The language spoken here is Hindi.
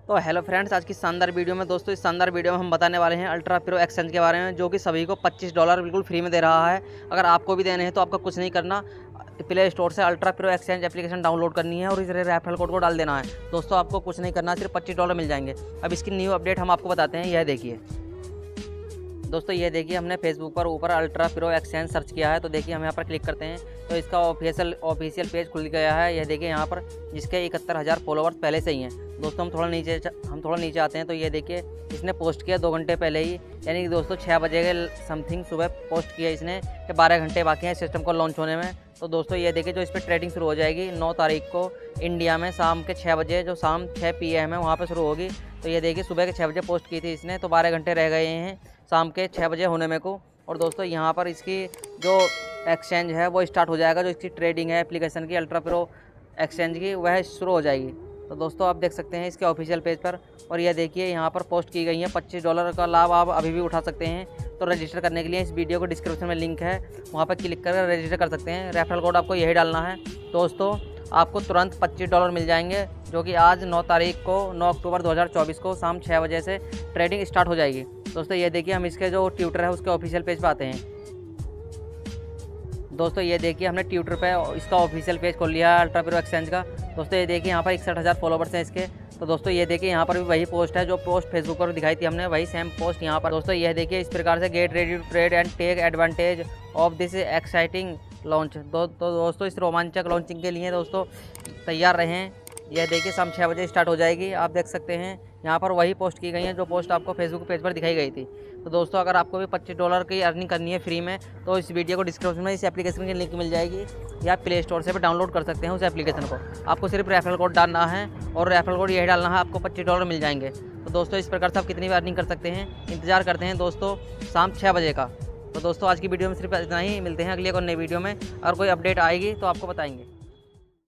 तो हेलो फ्रेंड्स, आज की शानदार वीडियो में दोस्तों, इस शानदार वीडियो में हम बताने वाले हैं अल्ट्रा प्रो एक्सचेंज के बारे में, जो कि सभी को $25 बिल्कुल फ्री में दे रहा है। अगर आपको भी देने हैं तो आपको कुछ नहीं करना, प्ले स्टोर से ultra pro exchange application download करनी है और इस रेफरल कोड को डाल देना है। दोस्तों आपको कुछ नहीं करना, सिर्फ $25 मिल जाएंगे। अब इसकी न्यू अपडेट हम आपको बताते हैं, यह देखिए दोस्तों, ये देखिए हमने फेसबुक पर ऊपर अल्ट्रा प्रो एक्सचेंज सर्च किया है, तो देखिए हम यहाँ पर क्लिक करते हैं तो इसका ऑफिशियल पेज खुल गया है। यह देखिए यहाँ पर जिसके 71,000 फॉलोवर्स पहले से ही हैं। दोस्तों हम थोड़ा नीचे आते हैं तो ये देखिए इसने पोस्ट किया 2 घंटे पहले ही, यानी कि दोस्तों 6 बजे के समथिंग सुबह पोस्ट किया इसने कि 12 घंटे बाकी हैं सिस्टम को लॉन्च होने में। तो दोस्तों ये देखिए जो इस पर ट्रेडिंग शुरू हो जाएगी 9 तारीख को इंडिया में शाम के 6 बजे, जो शाम 6 PM है वहाँ पर शुरू होगी। तो ये देखिए सुबह के 6 बजे पोस्ट की थी इसने, तो 12 घंटे रह गए हैं शाम के 6 बजे होने में को। और दोस्तों यहाँ पर इसकी जो एक्सचेंज है वो स्टार्ट हो जाएगा, जो इसकी ट्रेडिंग है एप्लीकेशन की अल्ट्रा प्रो एक्सचेंज की, वह शुरू हो जाएगी। तो दोस्तों आप देख सकते हैं इसके ऑफिशियल पेज पर, और यह देखिए यहाँ पर पोस्ट की गई है $25 का लाभ आप अभी भी उठा सकते हैं। तो रजिस्टर करने के लिए इस वीडियो को डिस्क्रिप्शन में लिंक है, वहाँ पर क्लिक कर रजिस्टर कर सकते हैं। रेफरल कोड आपको यही डालना है। दोस्तों आपको तुरंत $25 मिल जाएंगे, जो कि आज 9 तारीख को 9 अक्टूबर 2024 को शाम 6 बजे से ट्रेडिंग स्टार्ट हो जाएगी। दोस्तों ये देखिए हम इसके जो ट्विटर है उसके ऑफिशियल पेज पर आते हैं। दोस्तों ये देखिए हमने ट्विटर पे इसका ऑफिशियल पेज खोल लिया है अल्ट्रा प्रो एक्सचेंज का। दोस्तों ये देखिए यहाँ पर 61,000 फॉलोवर्स हैं इसके। तो दोस्तों ये देखिए यहाँ पर भी वही पोस्ट है जो पोस्ट फेसबुक पर दिखाई थी हमने, वही सेम पोस्ट यहाँ पर। दोस्तों यह देखिए इस प्रकार से get ready to trade and take advantage of this exciting launch. तो दोस्तों इस रोमांचक लॉन्चिंग के लिए दोस्तों तैयार रहें। यह देखिए शाम 6 बजे स्टार्ट हो जाएगी। आप देख सकते हैं यहाँ पर वही पोस्ट की गई है जो पोस्ट आपको फेसबुक पेज पर दिखाई गई थी। तो दोस्तों अगर आपको भी $25 की अर्निंग करनी है फ्री में, तो इस वीडियो को डिस्क्रिप्शन में इस एप्लीकेशन की लिंक मिल जाएगी, या प्ले स्टोर से भी डाउनलोड कर सकते हैं उस एप्लीकेशन को। आपको सिर्फ रेफरल कोड डालना है, और रेफरल कोड यही डालना है, आपको $25 मिल जाएंगे। तो दोस्तों इस प्रकार से आप कितनी भी अर्निंग कर सकते हैं। इंतजार करते हैं दोस्तों शाम 6 बजे का। तो दोस्तों आज की वीडियो में सिर्फ इतना ही, मिलते हैं अगली एक और नई वीडियो में। अगर कोई अपडेट आएगी तो आपको बताएंगे।